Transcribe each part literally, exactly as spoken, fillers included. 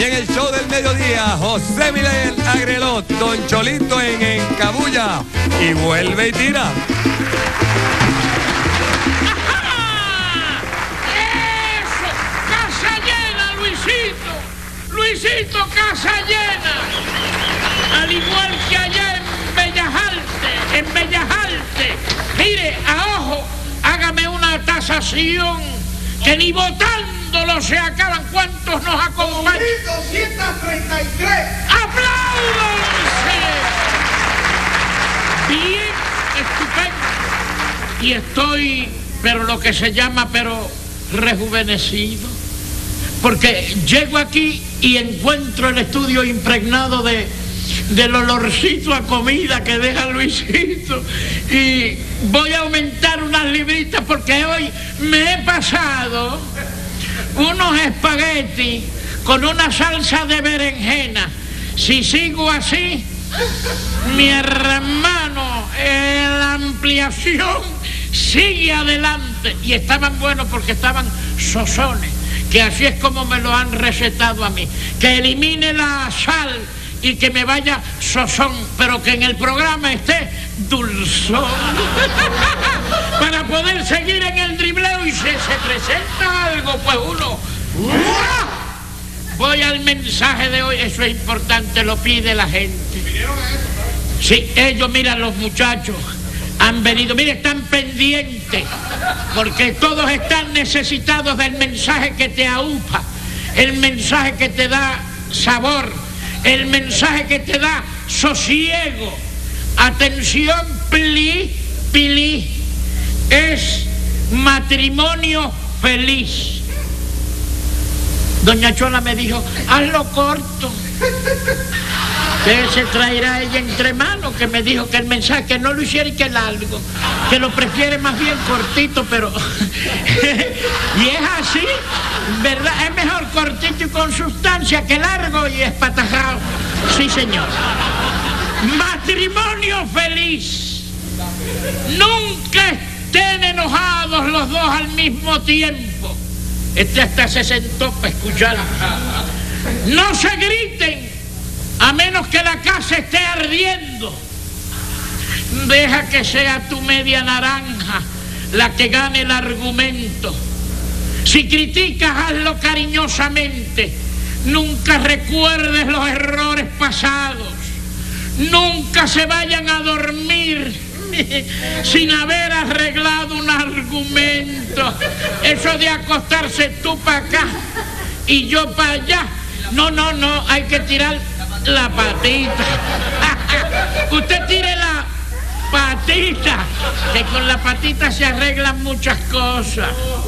Y en el show del mediodía, José Miguel Agrelot, Don Cholito en Encabulla. Y vuelve y tira. ¡Eso! ¡Casa llena, Luisito! ¡Luisito, casa llena! Al igual que allá en Bellajalte, en Bellajalte. Mire, a ojo, hágame una tasación que ni votándolo se acaban. ¿Cuántos nos acompañan? mil doscientos treinta y tres. ¡Apláudanse! Bien, estupendo. Y estoy, pero lo que se llama, pero rejuvenecido. Porque llego aquí y encuentro el estudio impregnado de, del olorcito a comida que deja Luisito. Y voy a aumentar unas libritas porque hoy me he pasado unos espaguetis con una salsa de berenjena. Si sigo así, mi hermano, eh, la ampliación sigue adelante. Y estaban buenos porque estaban sosones, que así es como me lo han recetado a mí. Que elimine la sal y que me vaya sosón, pero que en el programa esté dulzón. Para poder seguir en el dribleo y si se presenta algo, pues uno... ¡Uah! Voy al mensaje de hoy, eso es importante, lo pide la gente. Sí, ellos, mira, los muchachos han venido, mire, están pendientes, porque todos están necesitados del mensaje que te aupa, el mensaje que te da sabor, el mensaje que te da sosiego. Atención, pli, pili, es matrimonio feliz. Doña Chola me dijo, hazlo corto. Que se traerá ella entre manos, que me dijo que el mensaje, que no lo hiciera y que largo, que lo prefiere más bien cortito, pero... y es así, ¿verdad? Es mejor cortito y con sustancia que largo y espatajado. Sí, señor. Matrimonio feliz. Nunca estén enojados los dos al mismo tiempo. Este hasta se sentó para escuchar. No se griten, a menos que la casa esté ardiendo. Deja que sea tu media naranja la que gane el argumento. Si criticas, hazlo cariñosamente. Nunca recuerdes los errores pasados. Nunca se vayan a dormir sin haber arreglado un argumento. Eso de acostarse tú para acá y yo para allá. No, no, no, hay que tirar la patita. Usted tire la patita, que con la patita se arreglan muchas cosas.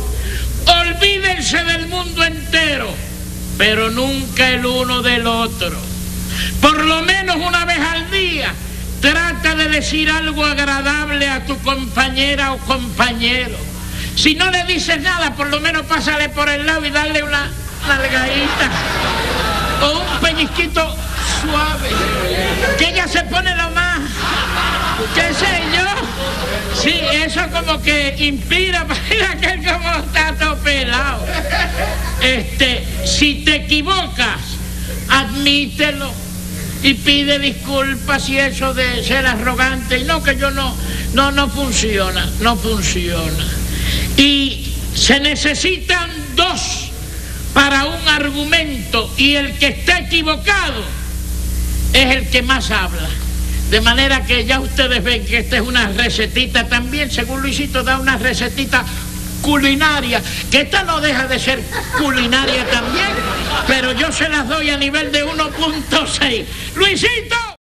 Olvídense del mundo entero, pero nunca el uno del otro. Por lo menos una vez al día, trata de decir algo agradable a tu compañera o compañero. Si no le dices nada, por lo menos pásale por el lado y darle una nalgadita o un pellizquito suave, que ella se pone lo más, qué sé yo. Sí, eso como que inspira, para que como está todo pelado. Este, si te equivocas, admítelo y pide disculpas, y eso de ser arrogante, y no, que yo no, no, no funciona, no funciona. Y se necesitan dos para un argumento, y el que está equivocado es el que más habla. De manera que ya ustedes ven que esta es una recetita también, según Luisito da una recetita culinaria, que esta no deja de ser culinaria también, pero yo se las doy a nivel de uno punto seis. Luisito.